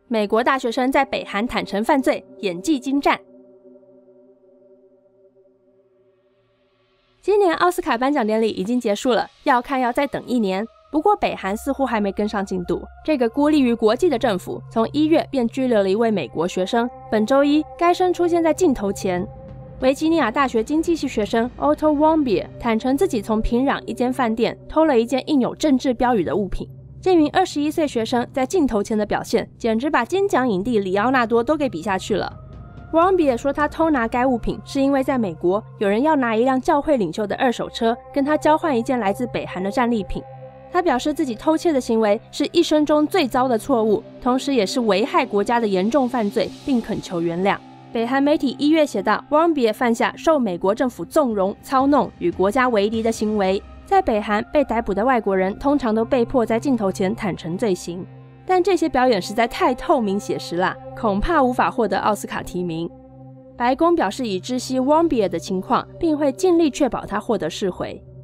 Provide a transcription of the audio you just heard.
美国大学生在北韩坦诚犯罪，演技精湛。今年奥斯卡颁奖典礼已经结束了，要看要再等1年。不过北韩似乎还没跟上进度，这个孤立于国际的政府从1月便拘留了一位美国学生，本周一该生出现在镜头前。维吉尼亚大学经济系学生 Otto Warmbier 坦诚自己从平壤一间饭店偷了一件印有政治标语的物品。这名21岁学生在镜头前的表现简直把金奖影帝里奥纳多都给比下去了。Warmbier 说他偷拿该物品是因为在美国有人要拿一辆教会领袖的2手车跟他交换一件来自北韩的战利品。他表示自己偷窃的行为是一生中最糟的错误，同时也是危害国家的严重犯罪，并恳求原谅。北韩媒体1月写道 ，Warmbier 犯下受美国政府纵容、操弄与国家为敌的行为。在北韩被逮捕的外国人通常都被迫在镜头前坦诚罪行，但这些表演实在太透明写实啦，恐怕无法获得奥斯卡提名。白宫表示已知悉 Warmbier 的情况，并会尽力确保他获得释回。